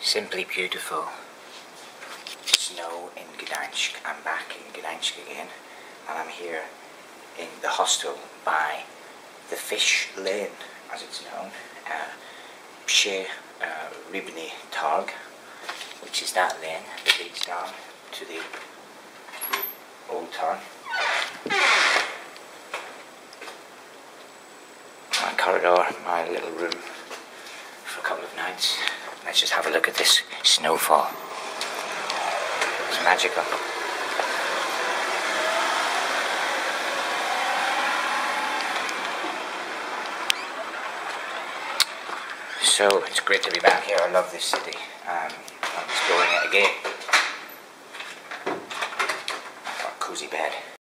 Simply beautiful snow in Gdansk. I'm back in Gdansk again, and I'm here in the hostel by the fish lane, as it's known, Przy, Rybnym Targu, which is that lane that leads down to the old town. My corridor, my little room for a couple of nights. Let's just have a look at this snowfall. It's magical. So it's great to be back here. I love this city. I'm exploring it again. I've got a cosy bed.